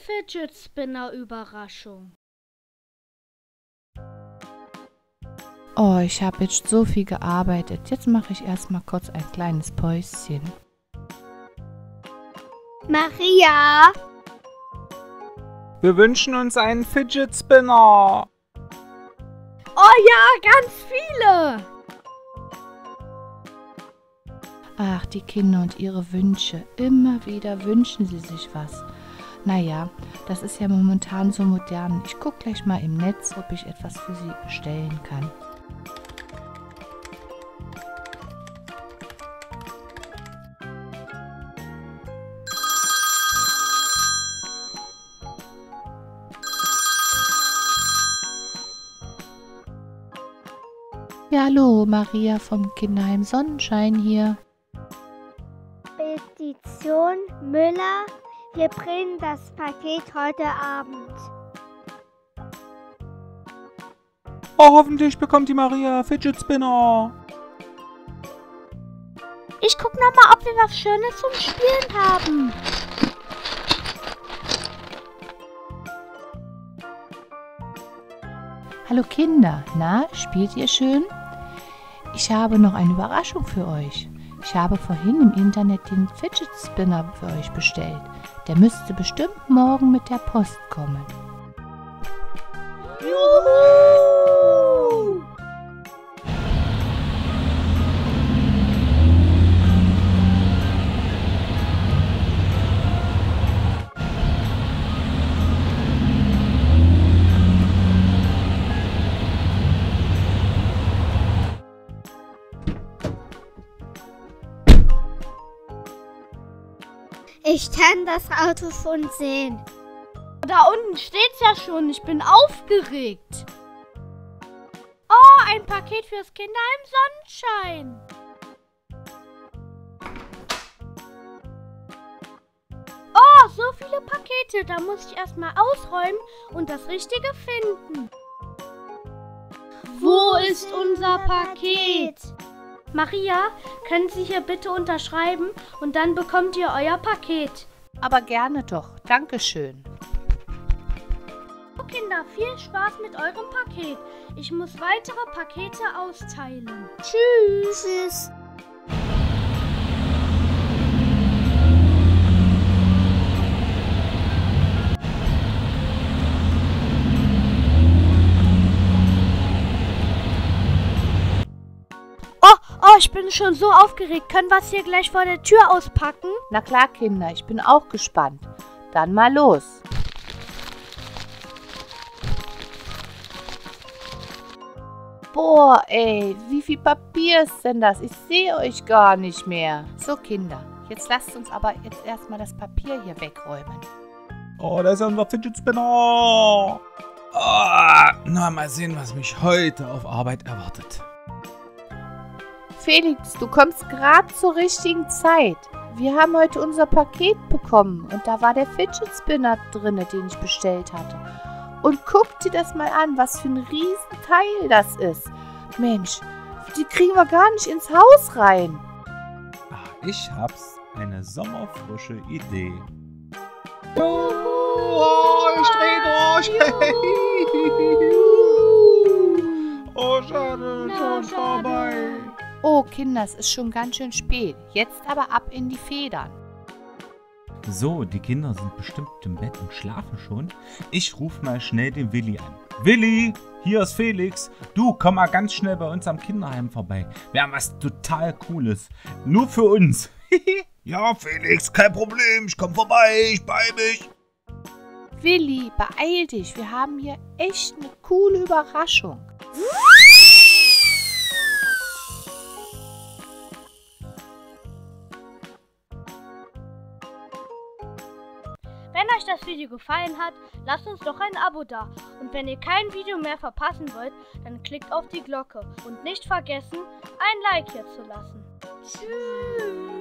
Fidget Spinner Überraschung. Oh, ich habe jetzt so viel gearbeitet. Jetzt mache ich erstmal kurz ein kleines Päuschen. Maria! Wir wünschen uns einen Fidget Spinner. Oh ja, ganz viele! Ach, die Kinder und ihre Wünsche. Immer wieder wünschen sie sich was. Naja, das ist ja momentan so modern. Ich gucke gleich mal im Netz, ob ich etwas für sie bestellen kann. Ja, hallo, Maria vom Kinderheim Sonnenschein hier. Petition Müller, wir bringen das Paket heute Abend. Oh, hoffentlich bekommt die Maria Fidget Spinner. Ich guck noch mal, ob wir was Schönes zum Spielen haben. Hallo Kinder, na, spielt ihr schön? Ich habe noch eine Überraschung für euch. Ich habe vorhin im Internet den Fidget Spinner für euch bestellt. Der müsste bestimmt morgen mit der Post kommen. Juhu! Ich kann das Auto schon sehen. Da unten steht's ja schon. Ich bin aufgeregt. Oh, ein Paket fürs Kinderheim Sonnenschein. Oh, so viele Pakete. Da muss ich erstmal ausräumen und das Richtige finden. Wo ist unser Paket? Maria, können Sie hier bitte unterschreiben und dann bekommt ihr euer Paket. Aber gerne doch, Dankeschön. So Kinder, viel Spaß mit eurem Paket. Ich muss weitere Pakete austeilen. Tschüss. Tschüss. Oh, ich bin schon so aufgeregt. Können wir es hier gleich vor der Tür auspacken? Na klar, Kinder, ich bin auch gespannt. Dann mal los. Boah, ey, wie viel Papier ist denn das? Ich sehe euch gar nicht mehr. So, Kinder, jetzt lasst uns aber jetzt erstmal das Papier hier wegräumen. Oh, da ist ja unser Fidget Spinner. Oh, na, mal sehen, was mich heute auf Arbeit erwartet. Felix, du kommst gerade zur richtigen Zeit. Wir haben heute unser Paket bekommen und da war der Fidget Spinner drin, den ich bestellt hatte. Und guck dir das mal an, was für ein Riesenteil das ist. Mensch, die kriegen wir gar nicht ins Haus rein. Ich hab's, eine sommerfrische Idee. Oh, ich dreh durch. Oh, schade, schon vorbei. Oh, Kinder, es ist schon ganz schön spät. Jetzt aber ab in die Federn. So, die Kinder sind bestimmt im Bett und schlafen schon. Ich rufe mal schnell den Willi an. Willi, hier ist Felix. Du, komm mal ganz schnell bei uns am Kinderheim vorbei. Wir haben was total Cooles. Nur für uns. Ja, Felix, kein Problem. Ich komm vorbei. Ich beeil mich. Willi, beeil dich. Wir haben hier echt eine coole Überraschung. Wenn euch das Video gefallen hat, lasst uns doch ein Abo da. Und wenn ihr kein Video mehr verpassen wollt, dann klickt auf die Glocke. Und nicht vergessen, ein Like hier zu lassen. Tschüss.